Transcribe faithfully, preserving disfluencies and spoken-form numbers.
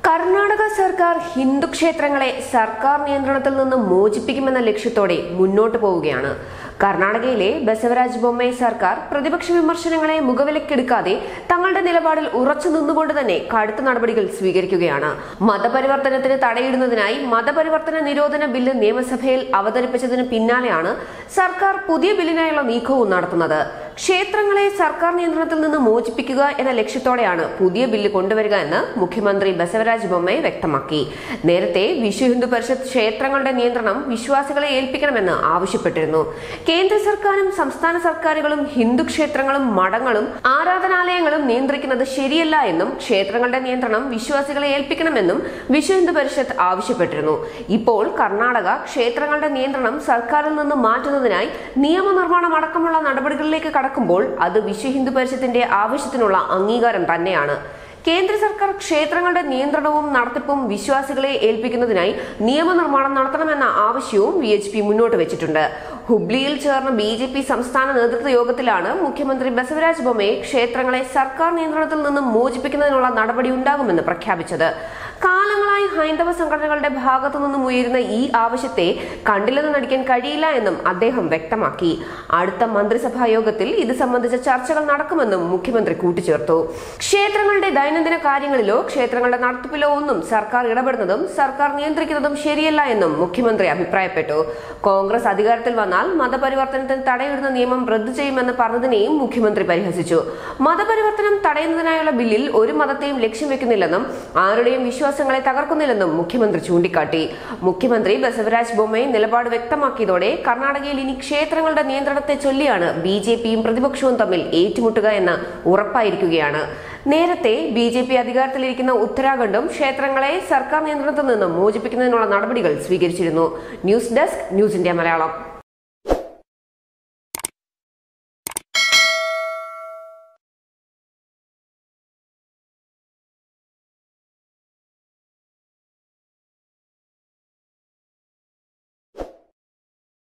Karnataka Sarkar Hindu kshetrangale Sarkar Niyantranathil ninnu മോചിപ്പിക്കുമെന്ന ലക്ഷ്യത്തോടെ മുന്നോട്ട് പോവുകയാണ്. കർണാടകയിലെ ബസവരാജ് ബൊമ്മൈ സർക്കാർ പ്രതിപക്ഷ വിമർശനങ്ങളെ മുഖവിലക്കെടുക്കാതെ തങ്ങളുടെ നിലപാടിൽ ഉറച്ചു നിന്നുകൊണ്ട് തന്നെ കടുത്ത നടപടികൾ സ്വീകരിക്കുകയാണ്. മതപരിവർത്തനത്തിന് തടയിടുന്നതിനായി മതപരിവർത്തന നിരോധന ബില്ല് നിയമസഭയിൽ അവതരിപ്പിച്ചതിന് പിന്നാലെയാണ് സർക്കാർ പുതിയ ബില്ലിനായുള്ള നീക്കവും നടത്തുന്നത്. ക്ഷേത്രങ്ങളെ സർക്കാർ നിയന്ത്രണത്തിൽ നിന്ന് മോചിപ്പിക്കുക എന്ന ലക്ഷ്യത്തോടെയാണ് പുതിയ ബില്ല് കൊണ്ടുവരിക എന്ന് മുഖ്യമന്ത്രി ബസവരാജ് ബൊമ്മൈ വ്യക്തമാക്കി. നേരത്തെ വിശ്വ ഹിന്ദു പരിഷത്ത് ക്ഷേത്രങ്ങളുടെ നിയന്ത്രണം വിശ്വാസികളെ ഏൽപ്പിക്കണമെന്ന് ആവശ്യപ്പെട്ടിരുന്നു. കേന്ദ്ര സർക്കാരും സംസ്ഥാന സർക്കാരുകളും ഹിന്ദു ക്ഷേത്രങ്ങളും മഠങ്ങളും ആരാധനാലയങ്ങളും നിയന്ത്രിക്കുന്നത് ശരിയല്ല എന്നും ക്ഷേത്രങ്ങളുടെ നിയന്ത്രണം വിശ്വാസികളെ ഏൽപ്പിക്കണമെന്നും വിശ്വ ഹിന്ദു പരിഷത്ത് ആവശ്യപ്പെട്ടിരുന്നു. ഇപ്പോൾ കർണാടക ക്ഷേത്രങ്ങളുടെ നിയന്ത്രണം സർക്കാരിൽ നിന്ന് മാറ്റുന്നതിനായി നിയമനിർമ്മാണം അടക്കമുള്ള നടപടികളിലേക്ക് കടക്കുമ്പോൾ അത് വിശ്വ ഹിന്ദു പരിഷത്തിന്റെ ആവശ്യത്തിനുള്ള അംഗീകാരം തന്നെയാണ്. കേന്ദ്ര സർക്കാർ ക്ഷേത്രങ്ങളുടെ നിയന്ത്രണവും നടത്തിപ്പും വിശ്വാസികളെ ഏൽപ്പിക്കുന്നതിനായി നിയമനിർമ്മാണം നടത്തണമെന്ന ആവശ്യവും വി എച്ച് പി മുന്നോട്ട് വെച്ചിട്ടുണ്ട്. ഹുബ്ലിയിൽ ചേർന്ന ബി ജെ പി സംസ്ഥാന നേതൃത്വ യോഗത്തിലാണ് മുഖ്യമന്ത്രി ബസവരാജ് ബൊമ്മൈ ക്ഷേത്രങ്ങളെ സർക്കാർ നിയന്ത്രണത്തിൽ നിന്നും മോചിപ്പിക്കുന്നതിനുള്ള നടപടി ഉണ്ടാകുമെന്ന് പ്രഖ്യാപിച്ചത്. കാലങ്ങളായി ഹൈന്ദവ സംഘടനകളുടെ ഭാഗത്തു നിന്നും ഉയരുന്ന ഈ ആവശ്യത്തെ കണ്ടില്ലെന്ന് നടിക്കാൻ കഴിയില്ല എന്നും അദ്ദേഹം വ്യക്തമാക്കി. അടുത്ത മന്ത്രിസഭാ യോഗത്തിൽ ഇത് സംബന്ധിച്ച ചർച്ചകൾ നടക്കുമെന്നും മുഖ്യമന്ത്രി കൂട്ടിച്ചേർത്തു. ക്ഷേത്രങ്ങളുടെ ദൈനംദിന കാര്യങ്ങളിലോ ക്ഷേത്രങ്ങളുടെ നടത്തിപ്പിലോ ഒന്നും സർക്കാർ ഇടപെടുന്നതും സർക്കാർ നിയന്ത്രിക്കുന്നതും ശരിയല്ല എന്നും മുഖ്യമന്ത്രി അഭിപ്രായപ്പെട്ടു. കോൺഗ്രസ് അധികാരത്തിൽ വന്നാൽ മതപരിവർത്തനത്തിന് തടയിടുന്ന നിയമം റദ്ദു ചെയ്യുമെന്ന് പറഞ്ഞതിനെയും മുഖ്യമന്ത്രി പരിഹസിച്ചു. മതപരിവർത്തനം തടയുന്നതിനായുള്ള ബില്ലിൽ ഒരു മതത്തെയും ലക്ഷ്യം വെക്കുന്നില്ലെന്നും ആരുടെയും വിശ്വാസങ്ങളെ തകർക്കുന്നില്ലെന്നും മുഖ്യമന്ത്രി ചൂണ്ടിക്കാട്ടി. മുഖ്യമന്ത്രി ബസവരാജ് ബൊമ്മൈ നിലപാട് വ്യക്തമാക്കിയതോടെ കർണാടകയിൽ ഇനി ക്ഷേത്രങ്ങളുടെ നിയന്ത്രണത്തെ ചൊല്ലിയാണ് ബി ജെ പിയും പ്രതിപക്ഷവും തമ്മിൽ ഏറ്റുമുട്ടുക എന്ന് ഉറപ്പായിരിക്കുകയാണ്. നേരത്തെ ബി ജെ പി അധികാരത്തിലിരിക്കുന്ന ഉത്തരാഖണ്ഡും ക്ഷേത്രങ്ങളെ സർക്കാർ നിയന്ത്രണത്തിൽ നിന്ന് മോചിപ്പിക്കുന്നതിനുള്ള നടപടികൾ സ്വീകരിച്ചിരുന്നു. News desk news India Malayalam.